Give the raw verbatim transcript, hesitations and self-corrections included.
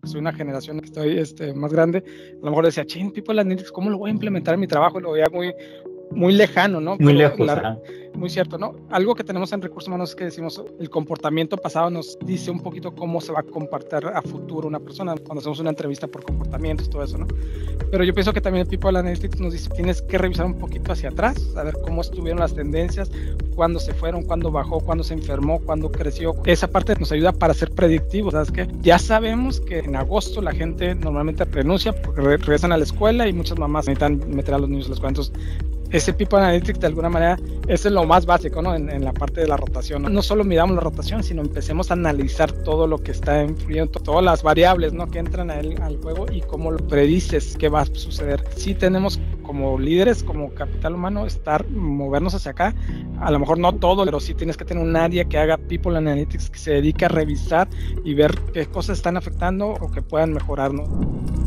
porque soy una generación que estoy este, más grande, a lo mejor decía, chin, People Analytics, ¿cómo lo voy a implementar en mi trabajo? Y lo veía muy, muy lejano, ¿no? Muy Pero lejos, la, ajá. muy cierto, ¿no? Algo que tenemos en recursos humanos es que decimos, el comportamiento pasado nos dice un poquito cómo se va a comportar a futuro una persona, cuando hacemos una entrevista por comportamientos, todo eso, ¿no? Pero yo pienso que también el People Analytics nos dice, tienes que revisar un poquito hacia atrás, saber cómo estuvieron las tendencias, cuándo se fueron, cuándo bajó, cuándo se enfermó, cuándo creció. Esa parte nos ayuda para ser predictivos, ¿sabes qué? Ya sabemos que en agosto la gente normalmente renuncia porque re regresan a la escuela y muchas mamás necesitan meter a los niños a la escuela. Entonces, ese People Analytics de alguna manera es lo más básico, ¿no? En, en la parte de la rotación, ¿no? No solo midamos la rotación, sino empecemos a analizar todo lo que está influyendo, todas las variables, ¿no? Que entran a él, al juego y cómo lo predices qué va a suceder. Sí tenemos como líderes, como capital humano, estar, movernos hacia acá. A lo mejor no todo, pero sí tienes que tener un área que haga People Analytics, que se dedique a revisar y ver qué cosas están afectando o que puedan mejorar, ¿no?